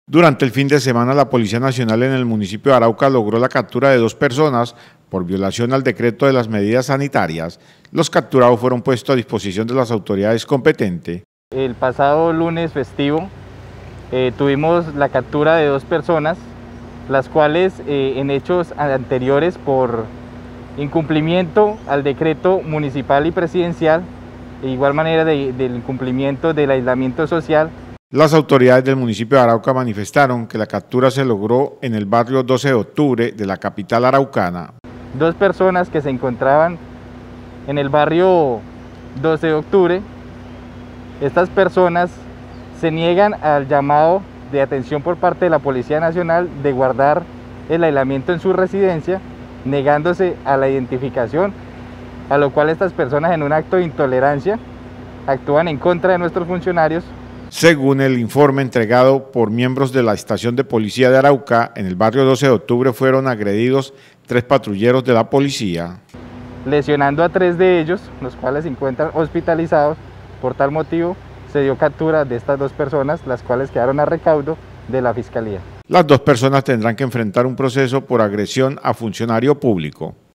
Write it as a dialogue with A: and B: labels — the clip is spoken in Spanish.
A: Durante el fin de semana, la Policía Nacional en el municipio de Arauca logró la captura de 2 personas por violación al decreto de las medidas sanitarias. Los capturados fueron puestos a disposición de las autoridades competentes.
B: El pasado lunes festivo tuvimos la captura de 2 personas, las cuales en hechos anteriores por incumplimiento al decreto municipal y presidencial, de igual manera del incumplimiento del aislamiento social.
A: Las autoridades del municipio de Arauca manifestaron que la captura se logró en el barrio 12 de octubre de la capital araucana.
B: 2 personas que se encontraban en el barrio 12 de octubre, estas personas se niegan al llamado de atención por parte de la Policía Nacional de guardar el aislamiento en su residencia, negándose a la identificación, a lo cual estas personas en un acto de intolerancia actúan en contra de nuestros funcionarios.
A: Según el informe entregado por miembros de la estación de policía de Arauca, en el barrio 12 de octubre fueron agredidos 3 patrulleros de la policía,
B: lesionando a 3 de ellos, los cuales se encuentran hospitalizados. Por tal motivo, se dio captura de estas 2 personas, las cuales quedaron a recaudo de la Fiscalía.
A: Las 2 personas tendrán que enfrentar un proceso por agresión a funcionario público.